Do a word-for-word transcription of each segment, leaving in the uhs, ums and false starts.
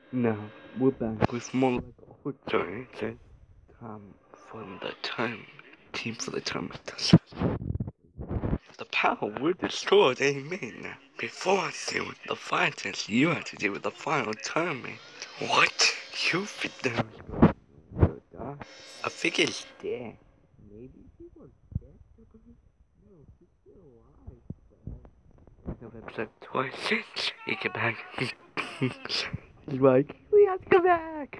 Now we're back with more like old times and time from the time team for the time of the the power will destroy amen. Before I deal with the fighters, you have to deal with the final tournament. What? You think that was going to die? I think he's dead. Maybe he was dead? No, he's still alive. No, episode twenty-six. He came back. He's like, we have to go back.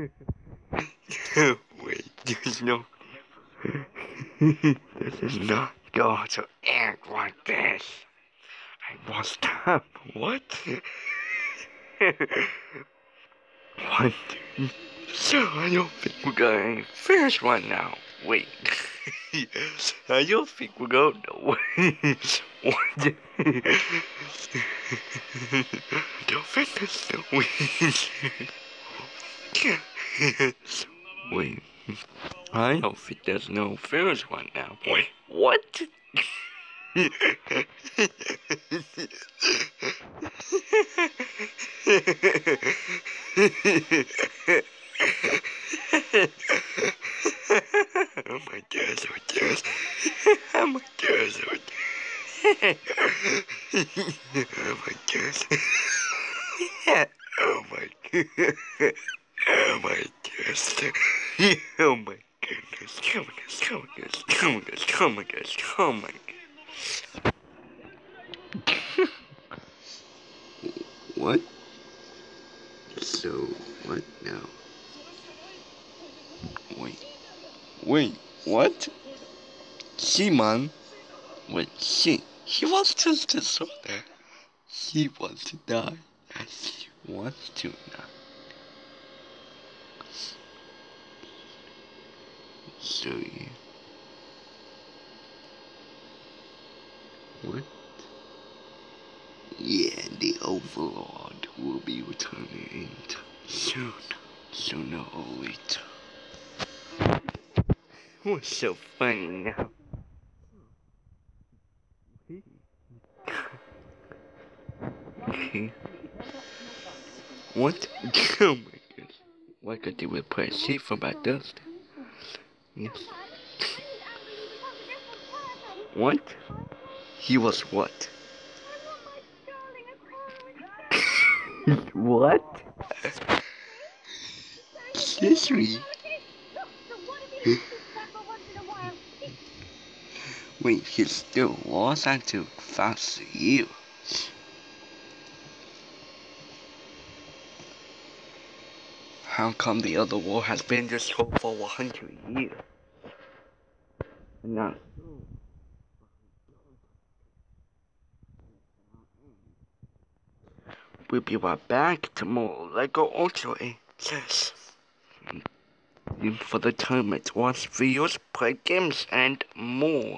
Wait, there's no. This is not going to end like this. I won't stop. What? What? So I don't think we're going to finish right now. Wait. I don't think we're going to win. What? Don't think this the win. Wait. I don't think there's no finish right now. Wait. What? Oh my gosh, oh my gosh. Oh my gosh, oh my gosh. Oh my gosh. Oh my gosh. Oh my gosh. Oh my goodness. Oh my gosh, oh my gosh, oh my gosh, oh my gosh, oh my gosh. What? So, what now? Wait. Wait, what? Simon? Wait, she. He wants to disorder. He wants to die. He wants to die. So, yeah. What? Yeah, the Overlord will be returning soon. Sooner or later. What's so funny now? Okay. What? Oh my goodness. What could they replace sheep for by Dustin? Yes. What? He was what? What? Excuse me. Wait, he still was active fast you. How come the other war has been this whole for a hundred years? No. We'll be right back to more Lego Ultra Access. For the tournament, watch videos, play games, and more.